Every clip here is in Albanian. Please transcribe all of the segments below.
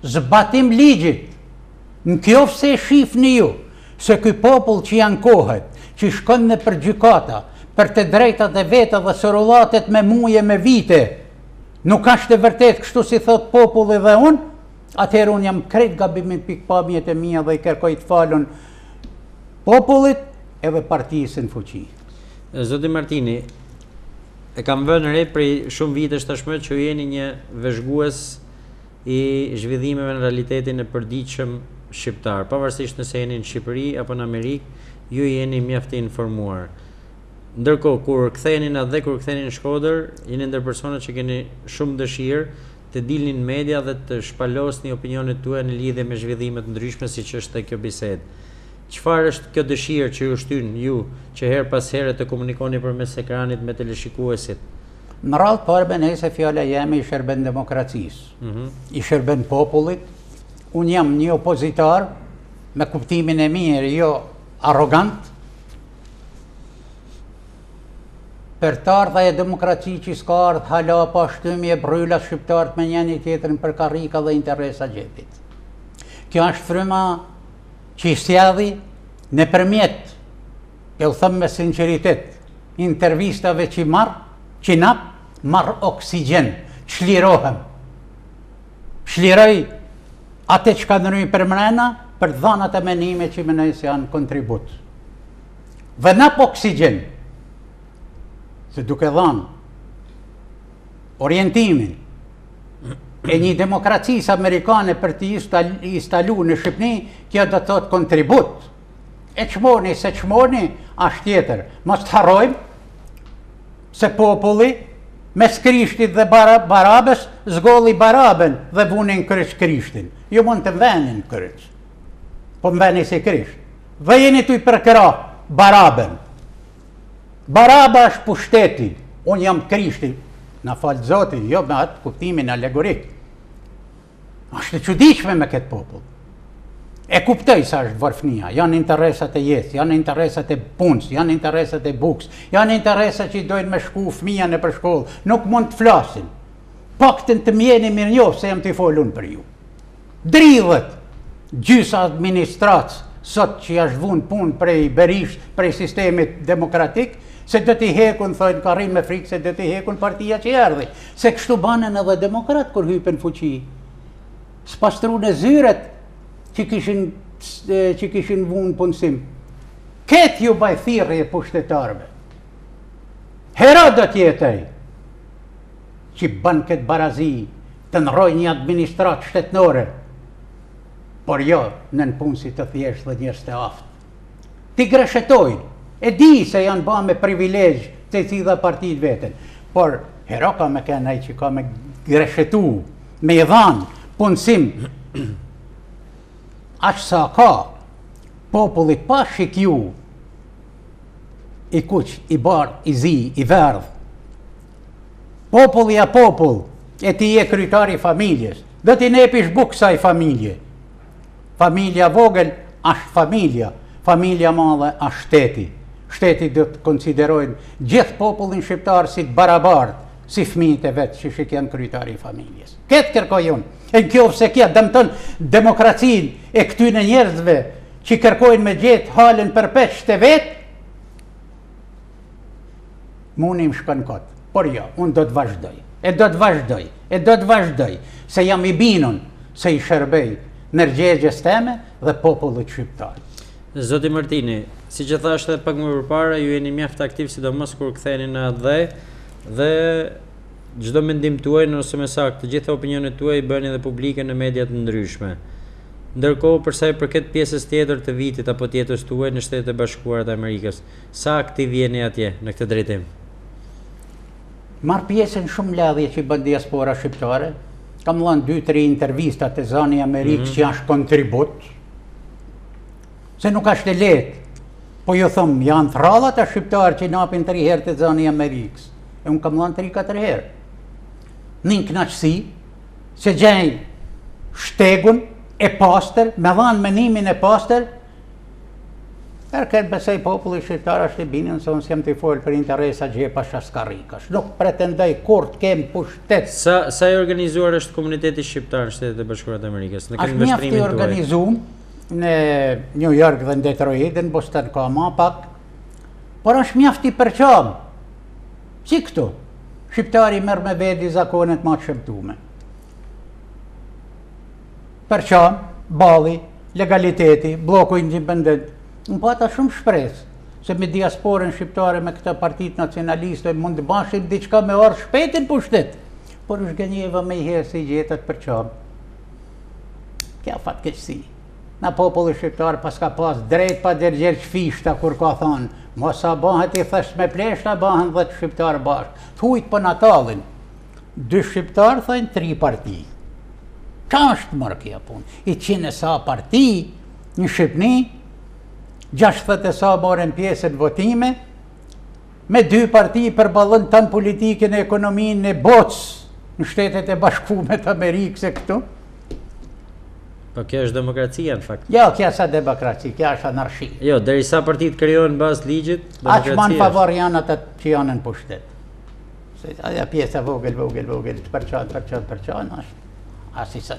zbatim ligjit. Në qoftë se shifni ju se ky popull që janë kohet, që shkon në për gjykata, për të drejtat e veta dhe sërullatet me muje me vite, nuk është e vërtet kështu si thot populli dhe unë, atëherë unë jam krejt gabimin pikpamjet e mia dhe i kërkoj të falun popullit edhe partisë në fuqi. Zoti Martini, e kam vënë re prej shumë vitesh tashmë që ju jeni një vëzhgues i zhvillimeve në realitetin e përditshëm shqiptar, pavarësisht nëse jeni në Shqipëri apo në Amerikë, ju jeni mjaft të informuar. Ndërkohë, kur ktheheni dhe kur ktheheni në Shkodër, jeni ndër personat që keni shumë dëshirë të dilni në media dhe të shpalosni opinionet tuaja në lidhje me zhvillime të ndryshme siç është kjo bisedë. Çfarë është kjo dëshirë që ju shtyn ju që her pas here të komunikoni përmes ekranit me teleshikuesit? Në radhë parë me nëse fjala jeme i shërben demokracisë, i shërben popullit. Unë jam një opozitar me kuptimin e mirë, jo arrogant, për të ardha e demokraci që s'ka ardhë hala pa shtymi e bryla shqiptarët me njëni tjetërin për karrika dhe interesa gjepit. Kjo është fryma që i sjadhi në përmjet, e u thëmë me sinceritet, intervistave që që marë oksigen, çlirohem. Çliroj atë që ka ndërmi për mrena, për dhanat e menime që më nëjës janë kontribut. Dhe nap oksigen, se duke dhanë orientimin e një demokracisë amerikane për të instalu në Shqipni, kjo do të thotë kontribut. E qmoni, se qmoni, ashtë tjetër. Mos të harrojmë se populli, mes Krishtit dhe Barabës, zgolli Barabën dhe vunin kryq Krishtin. Jo mund të mvenin kryq, po mveni si Krisht. Dhe jeni tu i përkëra Barabën. Baraba është pushteti, unë jam Krishti, në falë Zoti, jo me atë kuptimin alegorik. Ashtë të çuditshme me këtë popull. E kuptoj sa është varfënia, janë interesat e jetë, janë interesat e punës, janë interesat e bukës, janë interesat që i dojnë me shku fëmija në për shkollë, nuk mund të flasin. Paktën të mjeni mirë njohë se jam të i folun për ju. Dridhet gjysa administratës, sot që jashtë vunë punë prej Berisht, prej sistemit demokratik, se do t'i hekun, thojnë ka rrinë me frikë, se do t'i hekun partia që erdhi. Se kështu banën edhe demokrat kur hypen fuqi. S'pastru në zyret që kishin vunë punësim. Ketë ju bajthirje pushtetarve. Hera do t'jetëj që banë këtë barazi të nëroj një administrat shtetnore, por jo në punësit të thjesht dhe njës të aftë. Ti greshetojnë, e di se janë ba me privilegj të cilë partit vetën, por hera ka me kenaj që ka me greshetu, me i dhanë, punësim, ashtë sa ka, popullit pa shikju, i kuq, i bar, i zi, i verdh. Populli a popull, e ti je kryetari familjes, dhe ti nepish buksa i familje. Familja vogël është familja, familja madhe është shteti. Shteti do të konsiderojnë gjithë popullin shqiptar si të barabartë, si fëmijët e vetë që shik janë kryetari i familjes. Këtë kërkoj unë. E në kjo se kja dëmton demokracin e këtyne njerëzve që kërkojnë me gjithë halën përpeq të vetë, munim shkon kotë. Por jo, unë do të vazhdoj. E do të vazhdoj, se jam i binun se i shërbej nërgjegjes teme dhe popullit shqiptar. Zoti Martini, si që thashtë edhe pak më përpara, ju jeni mjaft aktiv sidomos kur ktheheni në atë dhe çdo mendim tuaj ose më saktë, të gjitha opinionet tuaj i bëni edhe publike në mediat të ndryshme. Ndërkohë, për sa i përket pjesës tjetër të vitit apo tjetës tuaj në Shtetet e Bashkuara të Amerikës, sa aktiv jeni atje në këtë drejtim? Marr pjesën shumë ladhje që bën diaspora shqiptare. Kam dhënë 2-3 intervista te zani i Amerikës që janë kontribut. Se nuk është e lehtë. Po ju them, janë thralla të shqiptarë që napin 3 herë te zani i Amerikës. E unë kam dhënë 3-4 herë. Në kënaqësi se gjej shtegun e pastër, me dhanë menimin e pastër, Këtë besoj populli shqiptar është I binën se unë s'jam të folë për interesa gjepa shaskarikash. Nuk pretendoj kur të kem pushtet. Sa I organizuar është komuniteti shqiptar në Shtetet e Bashkuara të Amerikës? Është mjaft I organizuar në New York dhe në Detroit dhe në Boston ka ma pak, por është mjaft I përqam. Si këtu? Shqiptari merr me vedi zakonet ma të shëmtume. Përqam, balli, legaliteti, bloku independent. Unë pata shumë shpresë, se me diasporën shqiptare me këta partit nacionaliste mund të bashim diçka me orë shpetin pushtet, por është gënjeva me I herë se I gjetët për qamë. Kja fatkeqësi. Na populli shqiptar pas ka pas drejt pa dërgjer qfishta kur ka thonë, mos a bëhet I thesht me pleshta, bëhen 10 shqiptar bashkë. Thujt për Natalin, 2 shqiptar thëjnë 3 parti. Ka është mërë kja punë? I 100 e sa parti në Shqipni, 60 e sa morën pjesë në votime, me 2 parti përballën tanë politikën e ekonominë e botës në Shtetet e Bashkuara të Amerikës e këtu. Po kjo është demokracia në fakt. Jo, kjo sa demokraci, kjo është anarshi. Jo, derisa partitë krijohen bazë ligjit, demokracia. Aq më në favor janë ata që janë në pushtet. Se ajo pjesa vogël, të përçan është asisa.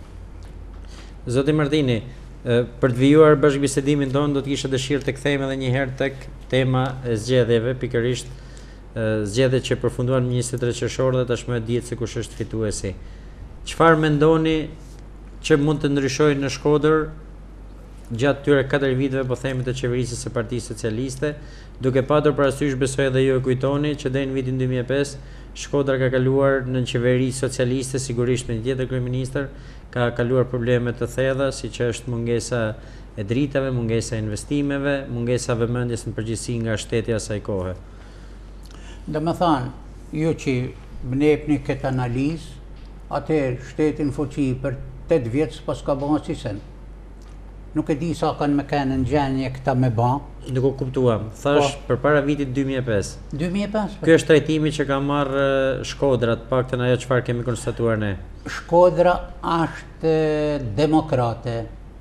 Zoti Martini, për të vijuar bashkëbisedimin tonë, do të kisha dëshirë të kthehemi edhe një herë tek tema e zgjedhjeve, pikërisht zgjedhjet që përfunduan më 23 qershor dhe tashmë dihet se kush është fituesi. Çfarë mendoni që mund të ndryshojë në Shkodër gjatë tyre 4 viteve, po themi, të qeverisjes së Partisë Socialiste, duke patur parasysh, besoj edhe ju e kujtoni, që deri në vitin 2005 Shkodra ka kaluar në qeveri socialiste, sigurisht me një tjetër kryeministër, ka kaluar probleme të thella, siç është mungesa e dritave, mungesa e investimeve, mungesa vëmendjes në përgjithësi nga shteti asaj kohe. Domethënë, ju që më jepni këtë analizë, atëherë shtetin fuqi për 8 vjet s'pas ka bën asnjë. Nuk e di sa kanë me kanë në gjendje këta me ba. Nuk u kuptuam. Thash përpara vitit 2005. 2005. Ky është trajtimi që ka marrë Shkodra, të paktën ajo çfarë kemi konstatuar ne. Shkodra është demokrate.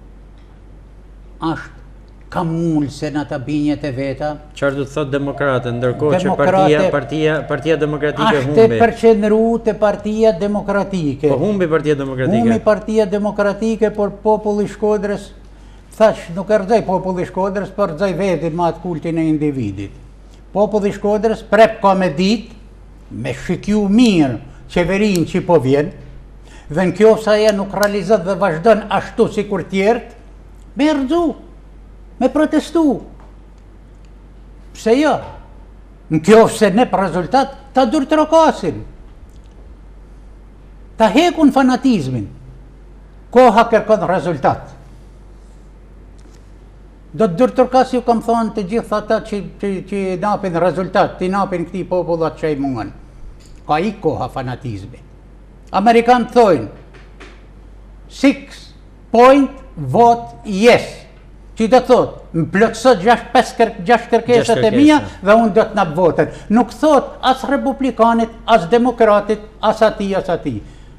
Është kamulse në ata binjet e veta. Çfarë do të thotë demokrate, ndërkohë që Partia Demokratike humbi. Është përqendruar te Partia Demokratike. Po humbi Partia Demokratike. Humbi Partia Demokratike, por populli I Shkodrës thash nuk erdhej populli I Shkodrës, por erdhej vetin me atë kultin e individit. Populli I Shkodrës prep ka me ditë, me shikju mirë qeverinë që po vjen, dhe në kjo sa ja nuk realizat dhe vazhdon ashtu si kur tjertë, me erdhu, me protestu. Pse jo? Në kjo se ne për rezultat, ta dur të rokasin. Ta hekun fanatizmin. Koha kërkon rezultat. Do të dërtërkas ju kam thonë të gjithë ata që napin rezultat, të napin këti popullat që I mungën. Ka I koha fanatizmi. Amerikanë thojnë 6 point vote yes. Që do thot, më plotësot 6 kërkesat e mia dhe unë do të nap votën. Nuk thot as republikanit, as demokratit, as ati.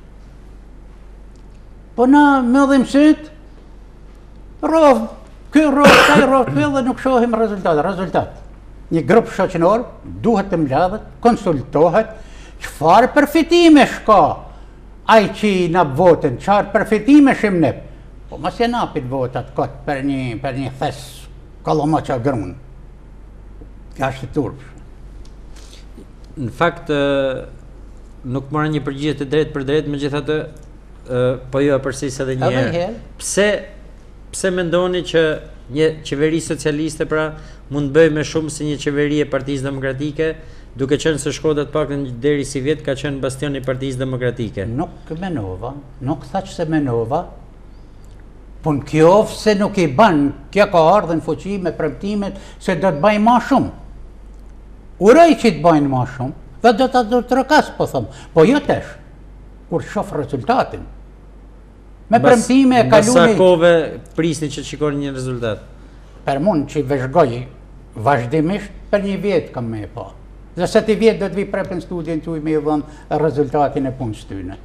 Po na më dhim syt, rovë. Ky rovë dhe nuk shohim rezultat. Një grup shoqënor duhet të mbledhet, konsultohet, çfarë përfitime shka ai që I nap votën, çfarë përfitime shim ne. Po mos e napit votat kot për një thes kollomoça grun. Ka është turp. Në fakt nuk marrë një përgjigje të drejtë për drejtë, megjithatë po jo përsëris edhe një herë. Pse mendoni që një qeveri socialiste pra mund të bëjë më shumë se një qeveri e Partisë Demokratike, duke qenë se Shkodra të paktën deri si vjet ka qenë bastion I Partisë Demokratike? Nuk menova, nuk thaq se menova, po në kjo se nuk I ban, kjo ka ardhur në fuqi me premtimet se do të bëjnë më shumë. Uroj që të bëjnë më shumë, dhe do ta trokas po them, po jo tash, kur shoh rezultatin. Me premtime e kaluni. Sa kohë prisni që shikoni një rezultat? Per mund që vëzhgoj vazhdimisht për një vjet kam me pa. Dhe se të vjet do të vi prep në studion tuaj me dhënë rezultatin e punës tyne.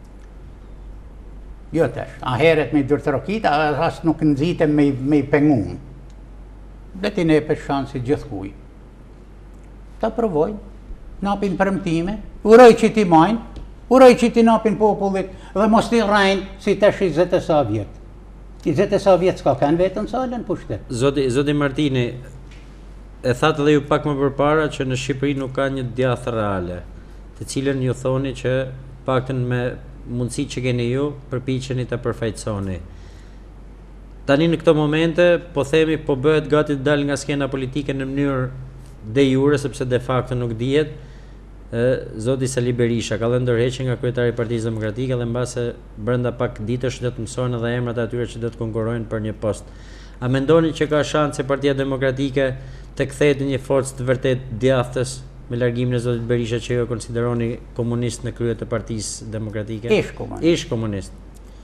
Jo tash, a heret me dërtrokit, as nuk nxitem me pengun. dhe ti ne për shansi gjithkuj. Ta provojnë, napin përmtime, uroj që ti majnë, uroj që ti napin popullit dhe mos ti rajnë si tash 20 e sa vjetë. 20 e sa vjetë s'ka kanë vetën salën pushtet. Zoti Martini, e thatë dhe ju pak më përpara që në Shqipëri nuk ka një djathë reale, të cilën ju thoni që paktën me mundësi që keni ju, përpiqeni të përfaqësoni. Tani në këto momente, po themi, po bëhet gati të dalë nga skena politike në mënyrë de jure, sepse de facto nuk dihet. Zoti Sali Berisha ka dhënë ndërheqje nga kryetari i Partisë Demokratike dhe mbase brenda pak ditësh do të mësohen edhe emrat e atyre që do të konkurrojnë për një post. A mendoni që ka shanse Partia Demokratike të kthehet në një forcë të vërtet djathtës me largimin e zotit Berisha që ju e konsideroni komunist në krye të Partisë Demokratike? Ish komunist.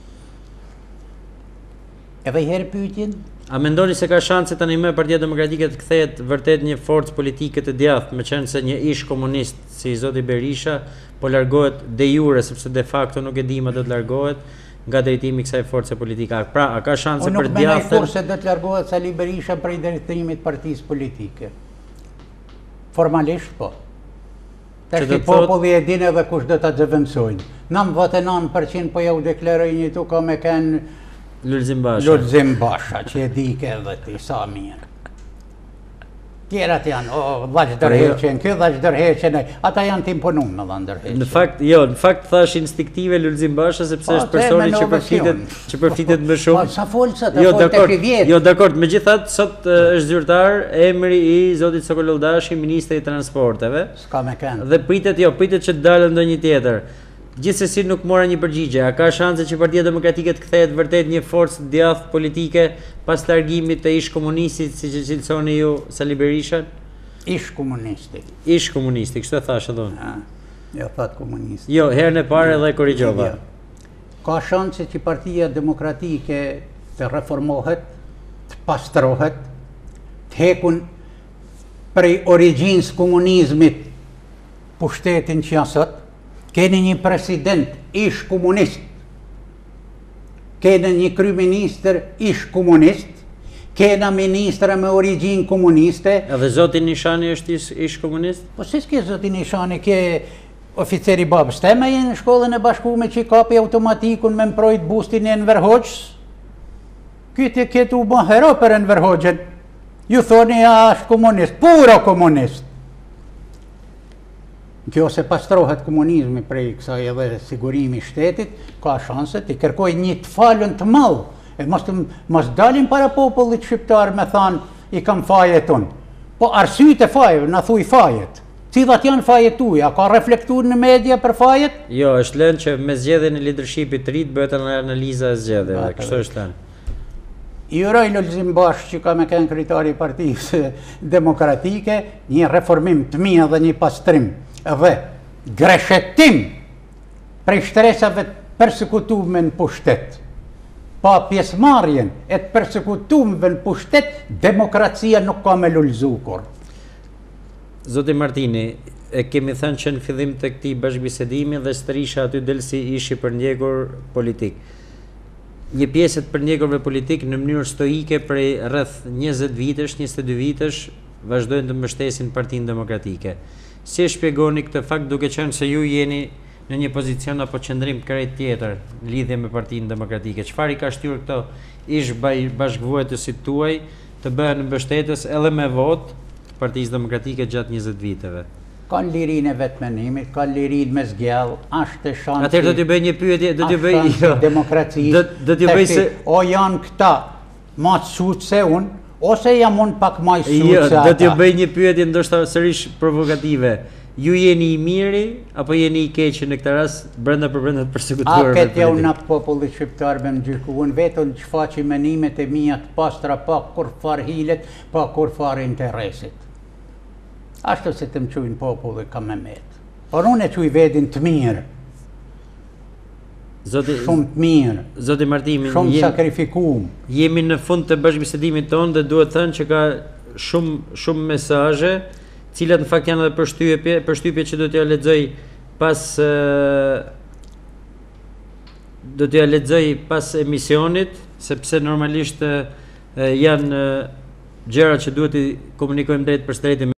Edhe i herë pyetjen? A mendoni se ka shanse tani më Partia Demokratike të kthehet vërtet një forcë politike të djathtë, me qenë se një ish komunist si zoti Berisha po largohet de jure, sepse de facto nuk e di më do të largohet nga drejtimi i kësaj force politike. Pra, a ka shanse për djathtën? Nuk mendoj kurse do të largohet Sali Berisha prej drejtimit Partisë politike. Formalisht po. Tash populli e din edhe kush do ta zëvendësojnë. 99% po ja u deklarojnë një tu ka me kanë Lulzim Basha. Lulzim Basha, që e di ke edhe ti, sa mirë. Tjerat janë, dhaç dërheqen, kjo dhaç dërheqen, ata janë të imponum në dhe ndërheqen. Në fakt thash instiktive Lulzim Basha, sepse është personi që përfitet më shumë. Sa folsa, të folë të shivjet. Jo, dakord, me gjithat, sot është zyrtar emri i zotit Sokololdashi, Ministri i Transporteve. S'ka me kënë. Dhe pritet që të dalë ndonjë tjetër. Gjithsesi nuk mora një përgjigje. A ka shanse që Partia Demokratike të kthehet vërtet një forcë djathtë politike pas largimit të ish komunistit, siç e cilësoni ju Sali Berisha? Ish komunisti. Ish komunisti, kështu e thash edhe unë. Jo, that komunisti. Jo, herën e parë edhe korrigjova. Ka shanse që Partia Demokratike të reformohet, të pastrohet, të hekun prej origjinës komunizmit pushtetin që janë sot. Keni një president ish komunist, keni një kryeministër ish komunist, kena ministra me origjinë komuniste. Edhe zoti Nishani është ish komunist? Po si s'ke zoti Nishani, ke oficeri babës teme në shkollën e bashkume që i kapi automatikun me mprojt bustin e Enver Hoxhës? Kyti ketu u bon hero për Enver Hoxhën. Ju thoni është komunist, puro komunist. Kjo se pastrohet komunizmi prej kësaj edhe sigurimi shtetit, ka shanse të kërkoj një të falën të madh. E mos dalin para popullit shqiptar me thanë i kam fajet unë. Po arsyet e fajeve, na thuj fajet. Cilat janë fajet tuja? Ka reflektuar në media për fajet? Jo, është lënë që me zgjedhjen e leadershipit të rit bëhet analiza e zgjedhjeve. Kështu është lënë. I uroj Lulzim Bashë që ka me kënë kryetari i Partisë Demokratike, një reformim të mirë dhe një pastrim dhe greshetim prej shtresave të persekutume në pushtet. Pa pjesëmarrjen e të persekutume në pushtet, demokracia nuk ka me lullzu kur. Zoti Martini, e kemi thënë që në fillim të këtij bashkëbisedimi dhe Strisha aty del si ishi përndjekur politik. Një pjesë të përndjekurve politik në mënyrë stoike prej rreth 20 vitesh, 22 vitesh, vazhdojnë të mbështesin Partinë Demokratike. Si e shpjegoni këtë fakt duke qenë se ju jeni në një pozicion apo qëndrim krejt tjetër në lidhje me Partinë Demokratike? Çfarë i ka shtyrë këto ish bashkëvuajtësit tuaj të bëhen mbështetës edhe me votë të Partisë Demokratike gjatë 20 viteve? Kanë lirinë e vetmenimit, kanë lirinë me zgjell, është shansi. Atëherë do t'ju bëj një pyetje, do t'ju bëj demokracisë. Do t'ju bëj se o janë këta më të sutë se unë, ose jam unë pak më i sutë se ata. Do t'ju bëj një pyetje ndoshta sërish provokative. Ju jeni i miri apo jeni i keqi në këtë rast brenda të përsekutuarve? A këtë jau në popullit shqiptar me më gjyku, unë vetën që faqi menimet e mija të pastra pa kur far hilet, pa kur far interesit. Ashtu se të më qujnë popullit ka me metë. Por unë e quj vedin të mirë. Shumë të mirë. Zoti Martini, shumë sakrifikum. Jemi në fund të bashkëbisedimit tonë dhe duhet thënë që ka shumë mesazhe, cilat në fakt janë edhe përshtypje që do t'ja lexoj pas emisionit, sepse normalisht janë gjërat që duhet i komunikojmë drejt për drejtë